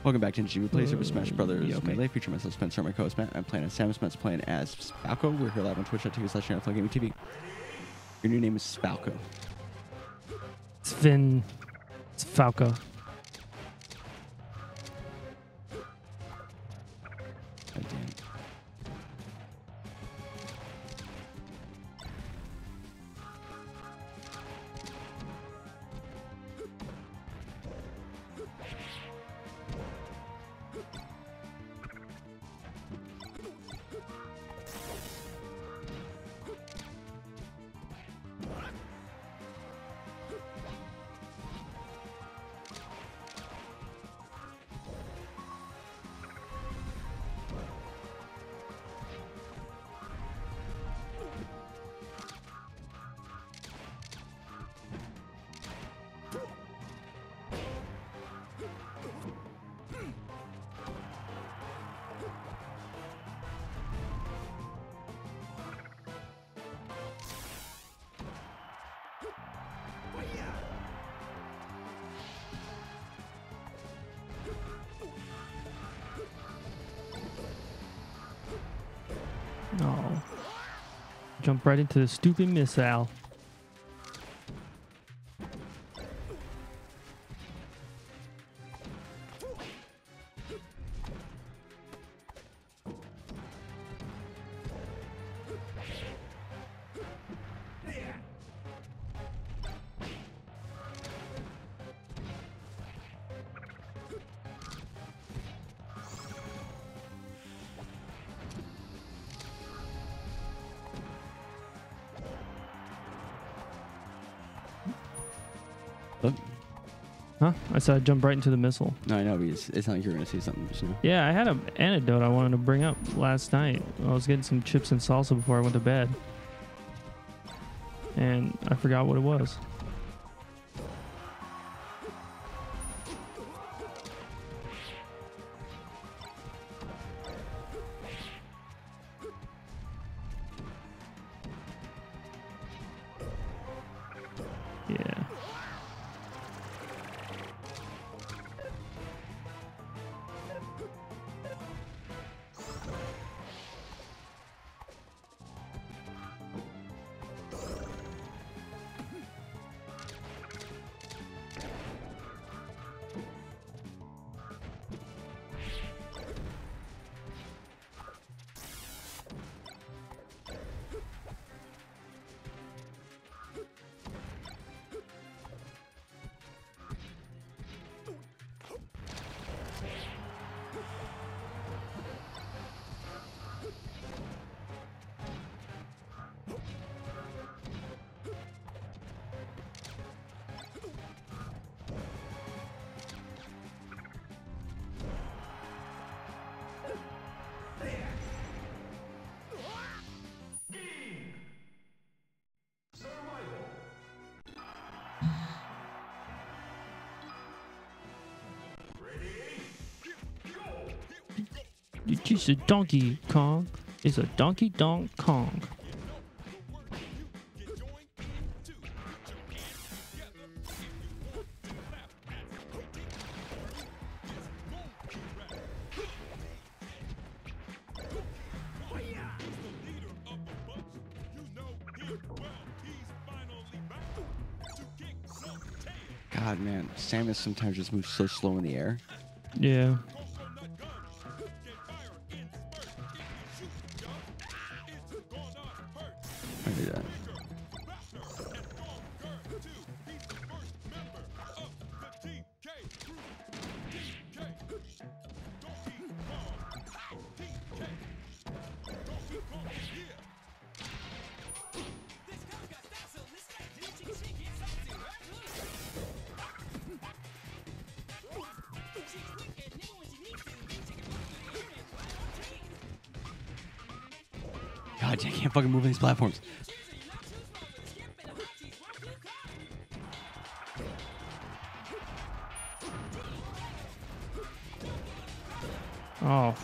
Welcome back to NG. We play Super Smash Brothers. okay. Melee feature myself, Spencer, my co-host Matt. I'm playing as Samus. Matt's playing as Falco. We're here live on Twitch.tv/ChannelFloGamingTV. Your new name is Falco. It's Finn. It's Falco. God damn. Oh. Jump right into the stupid missile. Look. Huh? I said I jumped right into the missile. No, I know, but it's not like you're going to see something just now. Yeah, I had an anecdote I wanted to bring up last night. I was getting some chips and salsa before I went to bed. And I forgot what it was. Yeah. It's a Donkey Kong. It's a Donkey Donk Kong. God, man. Samus sometimes just moves so slow in the air. Yeah. I do that. God, I can't fucking move on these platforms. Oh.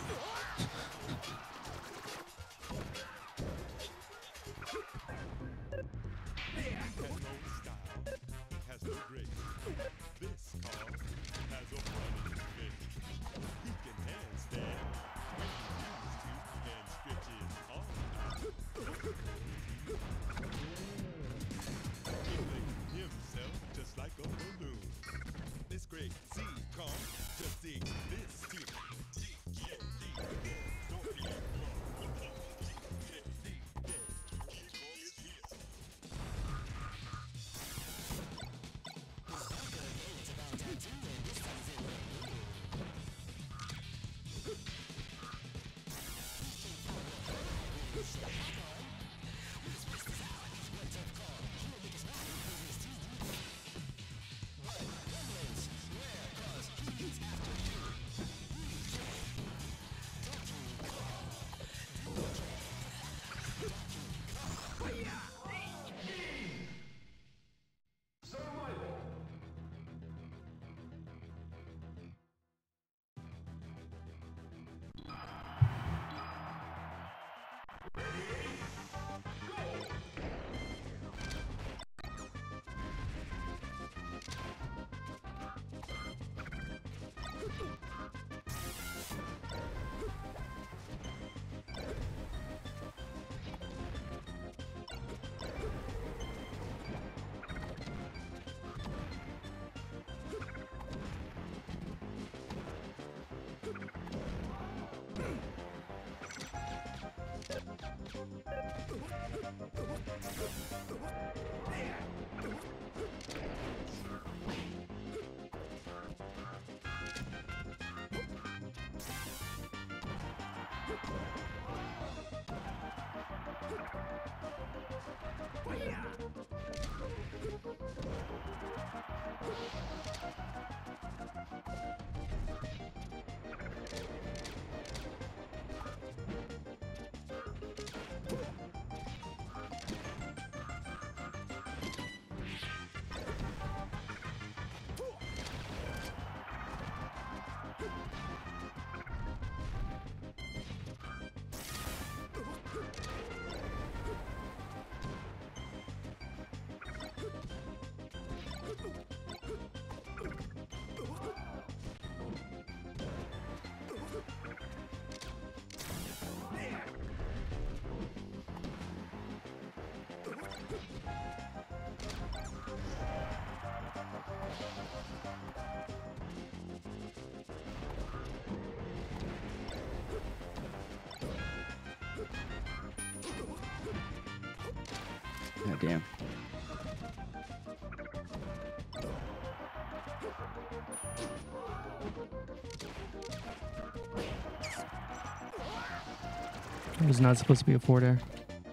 Damn. It was not supposed to be a forward air.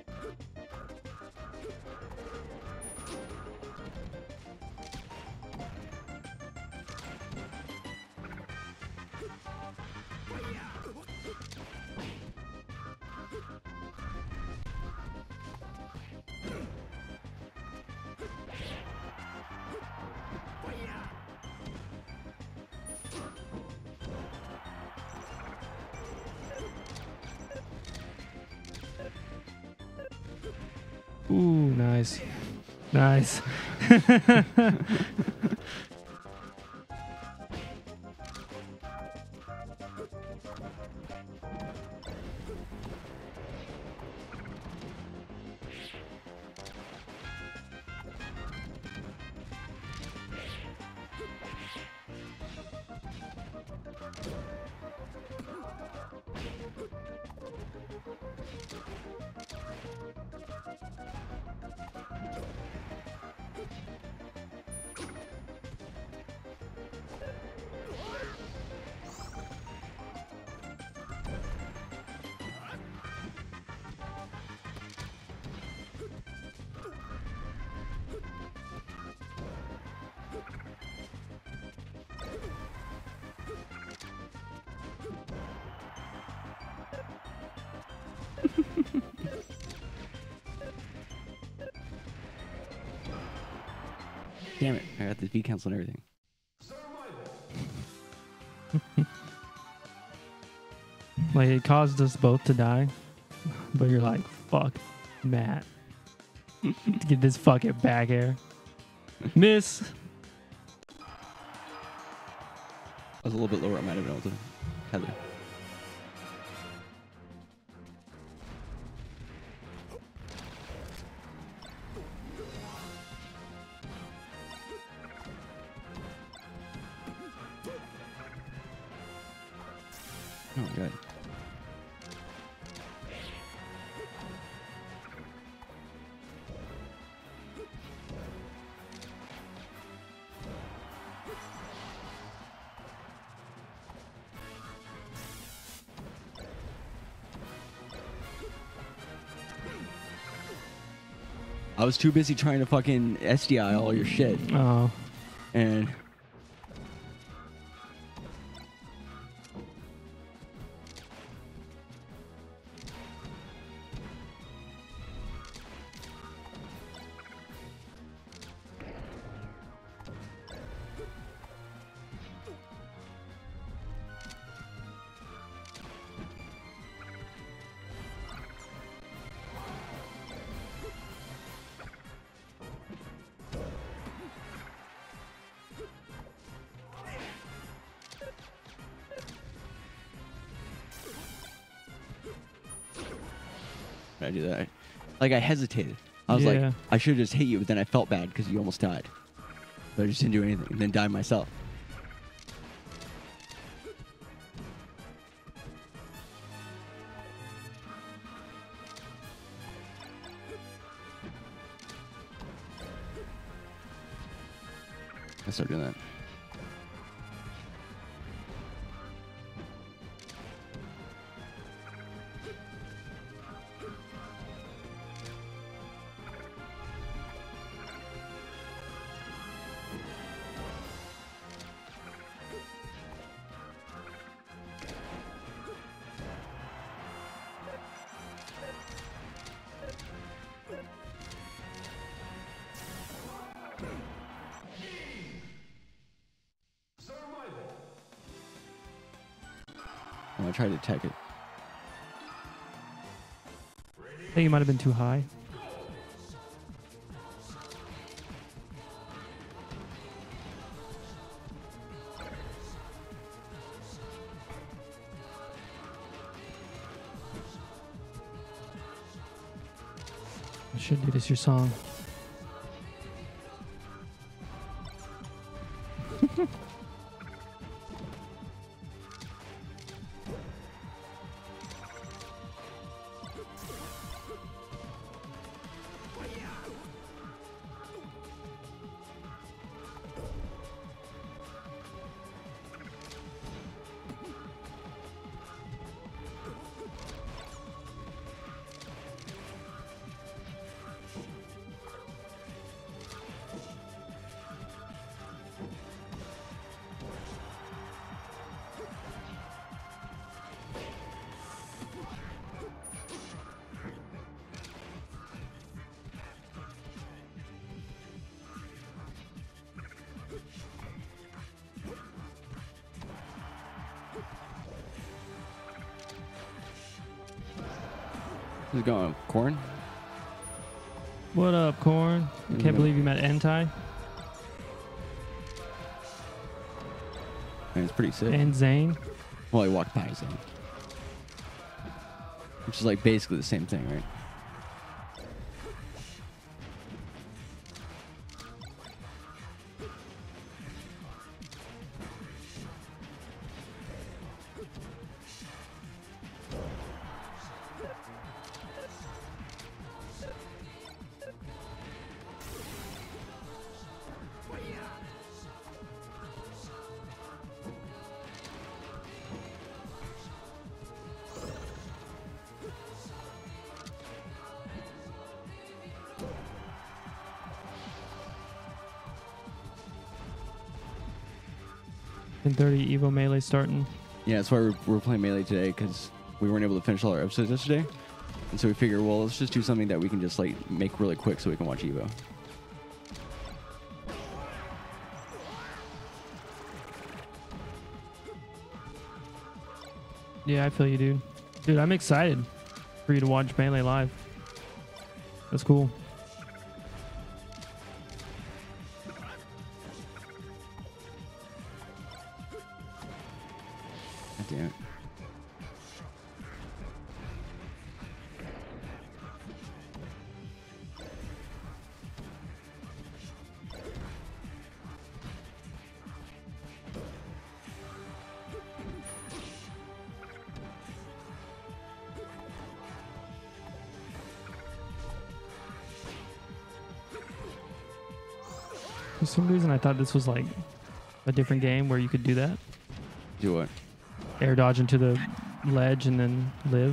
Ooh, nice. Nice. Damn it. I got the V cancel and everything. Like, it caused us both to die. But you're like, fuck, Matt. Get this fucking back air. Miss. I was a little bit lower. I might have been able to heather. Oh, good. I was too busy trying to fucking SDI all your shit. Oh. And I do that. Like, I hesitated. I was like, I should have just hit you, but then I felt bad because you almost died. But I just didn't do anything, and then died myself. I started doing that. I tried to tech it. I think it might have been too high. I should do this your song. How's it going, Corn? What up, Corn? I can't believe you met Entai. Man, it's pretty sick. And Zane. Well, I walked by Zane. Which is like basically the same thing, right? And 30 Evo Melee starting. Yeah, that's why we're playing Melee today, because we weren't able to finish all our episodes yesterday. And so we figured, well, let's just do something that we can just like make really quick so we can watch Evo. Yeah, I feel you, dude. Dude, I'm excited for you to watch Melee live. That's cool. God damn it. For some reason, I thought this was like a different game where you could do that. Do what? Air dodge into the ledge and then live.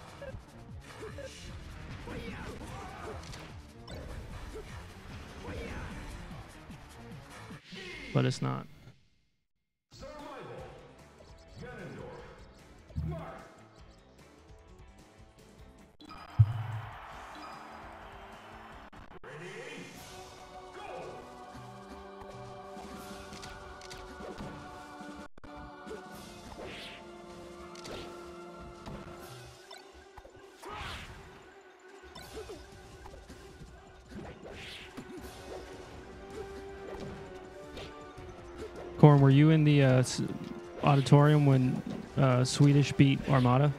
But it's not. Corn, were you in the auditorium when Swedish beat Armada?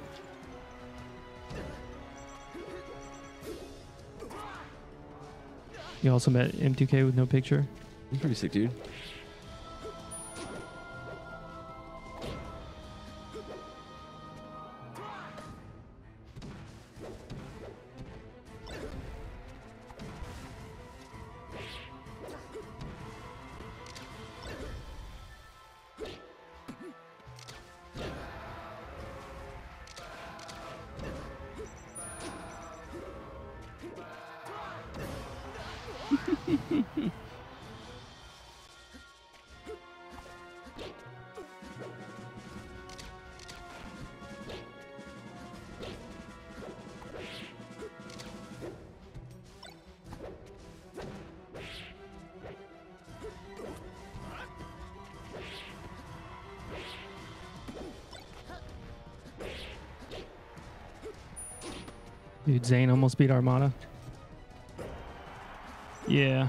You also met M2K with no picture? He's pretty sick, dude. Dude, Zane almost beat Armada. Yeah.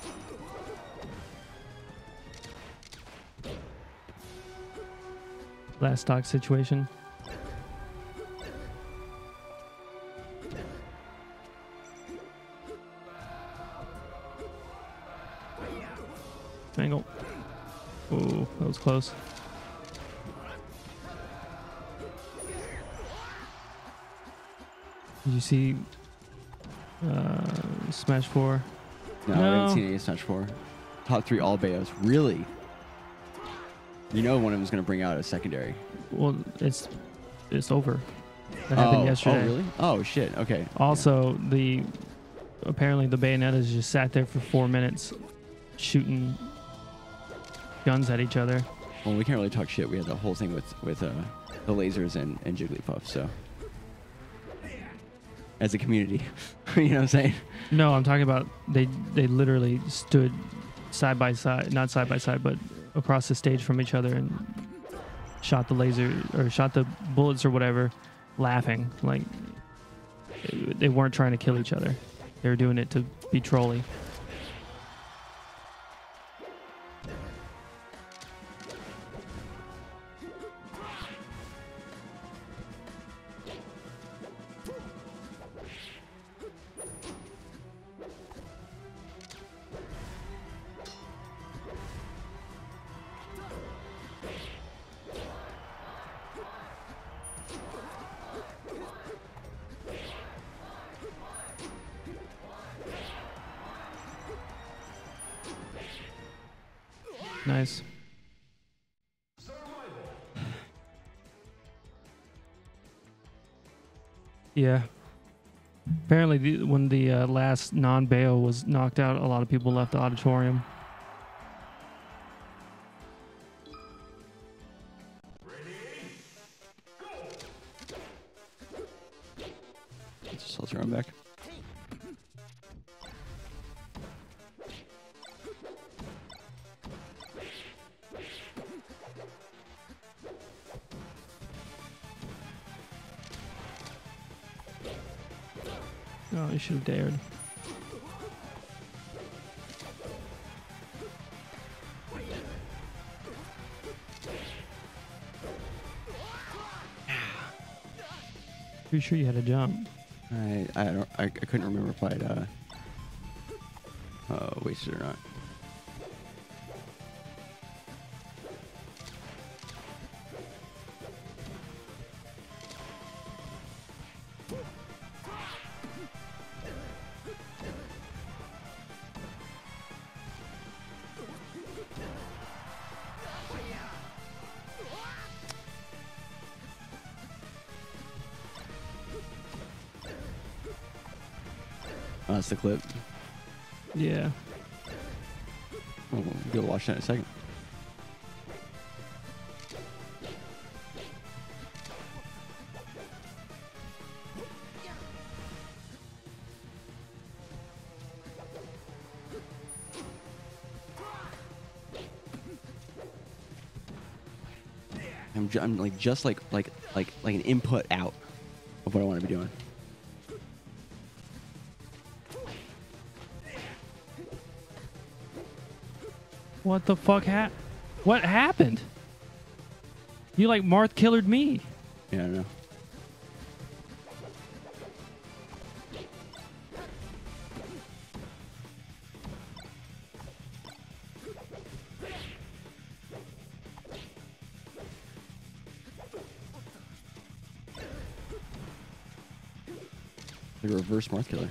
Last stock situation. Angle. Oh, that was close. Did you see Smash 4? No, I haven't seen any Smash 4. Top 3 all Bayos. Really? You know one of them is going to bring out a secondary. Well, it's over. That happened yesterday. Oh, really? Oh, shit. Okay. Also, apparently the Bayonettas just sat there for 4 minutes shooting guns at each other. Well, we can't really talk shit. We had the whole thing with the lasers and Jigglypuff, so... As a community. You know what I'm saying? No, I'm talking about they literally stood side by side, not side by side, but across the stage from each other and shot the laser or shot the bullets or whatever, laughing. Like, They weren't trying to kill each other. They were doing it to be trolly. Nice. Yeah. Apparently, when the last non-Bayo was knocked out, a lot of people left the auditorium. Just run back. Oh, you should have dared. Pretty sure you had a jump. I couldn't remember if I'd wasted or not. Oh, that's the clip. Yeah. We'll go watch that in a second. I'm like just like an input out of what I want to be doing. What the fuck what happened? You like Marth killered me. Yeah, I don't know. Like a reverse Marth killer.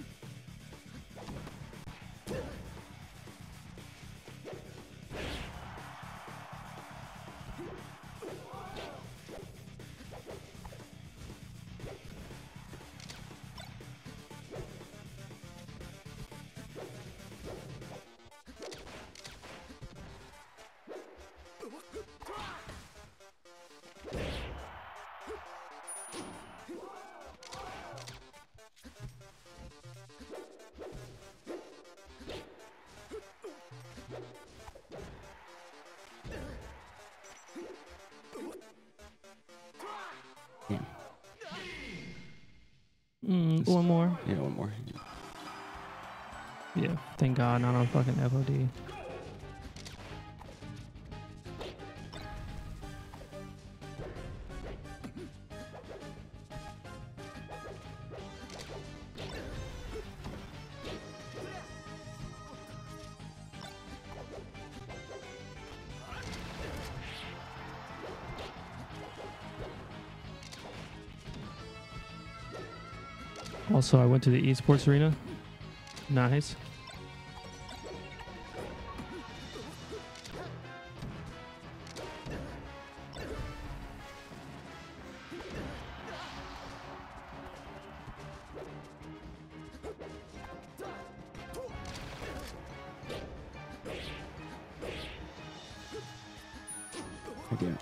One more. Yeah, one more. Yeah, thank God, not on fucking FOD. Also, I went to the esports arena. Nice. Again.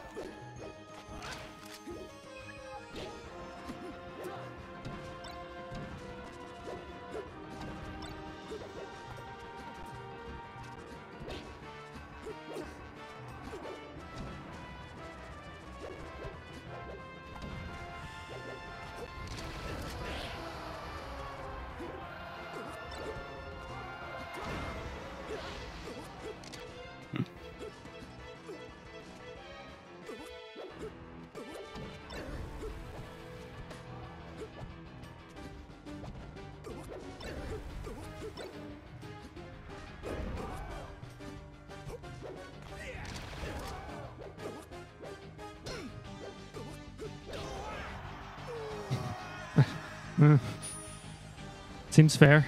Seems fair.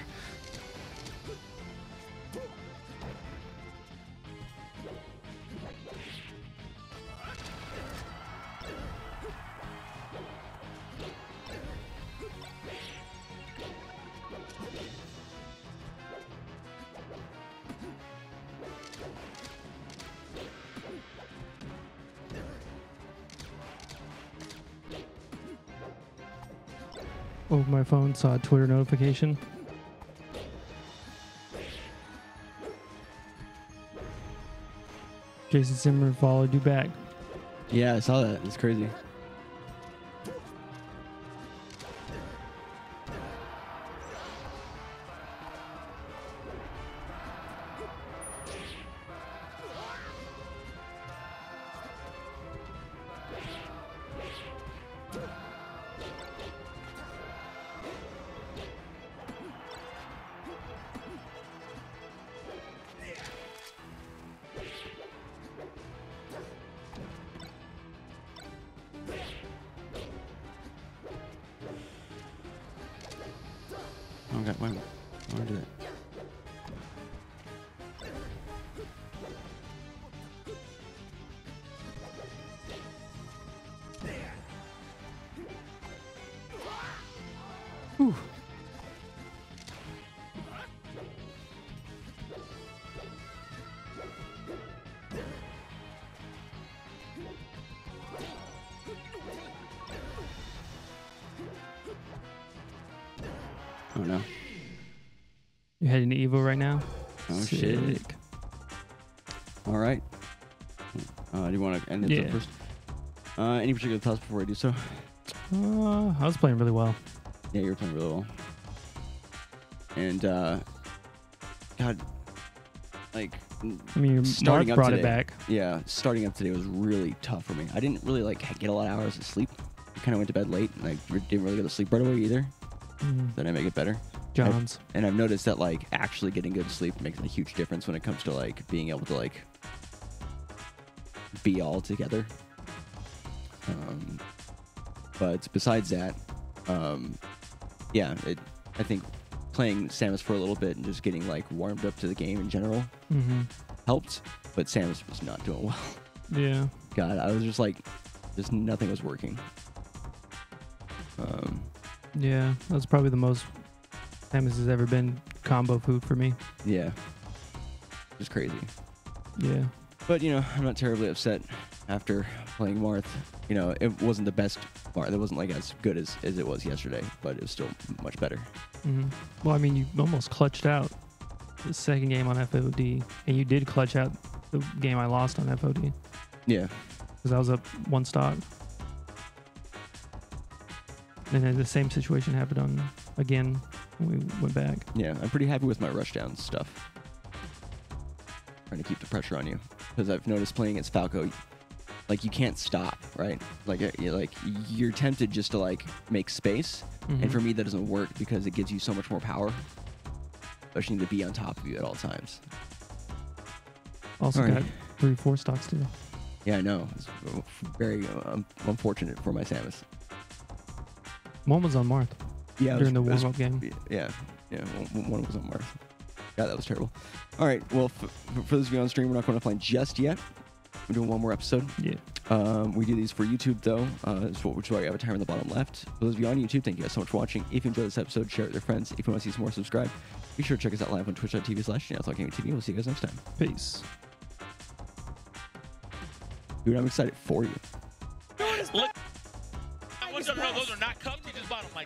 Over my phone, saw a Twitter notification. Jason Zimmer followed you back. Yeah, I saw that. It's crazy. Okay, why do that? Whew. Oh no. You're heading to Evo right now? Oh Sick. shit. All right. Do you want to end it first? Any particular thoughts before I do so? I was playing really well. Yeah, you were playing really well. And God, like, I mean, your starting Marth up brought today, it back. Yeah, starting up today was really tough for me. I didn't really get a lot of hours of sleep. I kind of went to bed late, and I didn't really get to sleep right away either. Then I make it better. Johns. And I've noticed that actually getting good sleep makes a huge difference when it comes to being able to be all together. But besides that, yeah, I think playing Samus for a little bit and just getting warmed up to the game in general helped. But Samus was not doing well. Yeah. God, I was just nothing was working. Yeah, that's probably the most Samus has ever been combo food for me. Yeah, just crazy. Yeah. But I'm not terribly upset after playing Marth. It wasn't the best Marth. It wasn't as good as it was yesterday, but it was still much better. Well, I mean, you almost clutched out the second game on FOD, and you did clutch out the game I lost on FOD. Yeah. Because I was up one stock. And then the same situation happened again when we went back. Yeah, I'm pretty happy with my rushdown stuff. Trying to keep the pressure on you. Because I've noticed playing against Falco, you can't stop, right? You're tempted just to make space. And for me, that doesn't work because it gives you so much more power. Especially to be on top of you at all times. Also got 3-4 stocks too. Yeah, I know. It's very unfortunate for my Samus. One was on Marth. Yeah, during the warm-up game. Yeah, one was on Marth. God, that was terrible. All right, well, for this video on stream, we're not going to play just yet. We're doing one more episode. Yeah. We do these for YouTube, though, which is why we have a timer in the bottom left. For those of you on YouTube, thank you guys so much for watching. If you enjoyed this episode, share it with your friends. If you want to see some more, subscribe. Be sure to check us out live on twitch.tv/NeoTalkGamingTV. We'll see you guys next time. Peace. Dude, I'm excited for you. Look, those are not cups. You just bought them